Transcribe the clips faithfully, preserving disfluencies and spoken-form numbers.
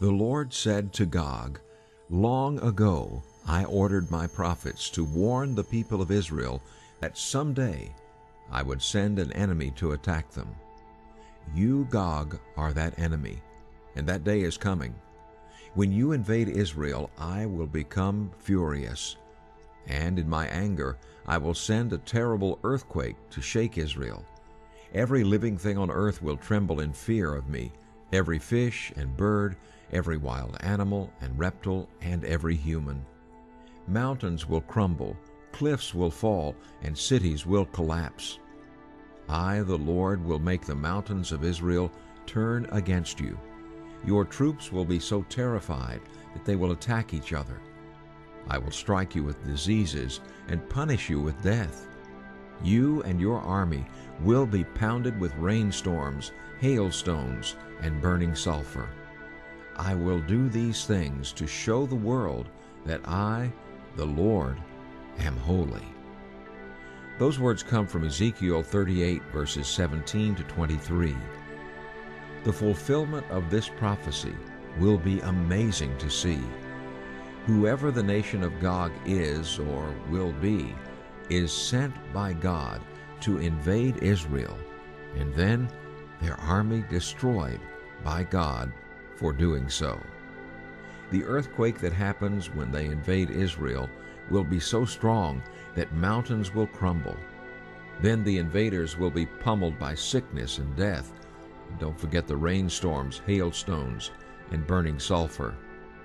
The Lord said to Gog, "Long ago I ordered my prophets to warn the people of Israel that someday I would send an enemy to attack them. You, Gog, are that enemy, and that day is coming. When you invade Israel, I will become furious, and in my anger I will send a terrible earthquake to shake Israel. Every living thing on earth will tremble in fear of me, every fish and bird, every wild animal and reptile, and every human. Mountains will crumble, cliffs will fall, and cities will collapse. I, the Lord, will make the mountains of Israel turn against you. Your troops will be so terrified that they will attack each other. I will strike you with diseases and punish you with death. You and your army will be pounded with rainstorms, hailstones, and burning sulfur. I will do these things to show the world that I, the Lord, am holy." Those words come from Ezekiel thirty-eight, verses seventeen to twenty-three. The fulfillment of this prophecy will be amazing to see. Whoever the nation of Gog is or will be is sent by God to invade Israel, and then their army destroyed by God for doing so. The earthquake that happens when they invade Israel will be so strong that mountains will crumble. Then the invaders will be pummeled by sickness and death. Don't forget the rainstorms, hailstones, and burning sulfur.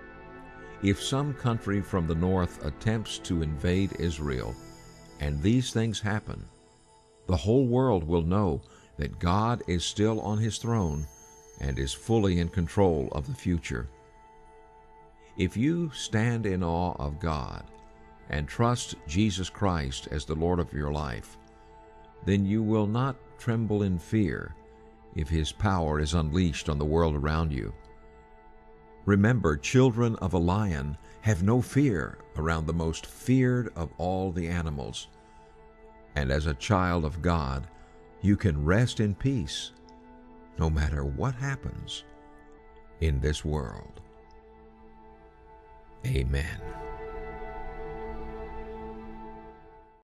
If some country from the north attempts to invade Israel, and these things happen, the whole world will know that God is still on his throne and is fully in control of the future. If you stand in awe of God and trust Jesus Christ as the Lord of your life, then you will not tremble in fear if his power is unleashed on the world around you. Remember, children of a lion have no fear around the most feared of all the animals. And as a child of God, you can rest in peace no matter what happens in this world. Amen.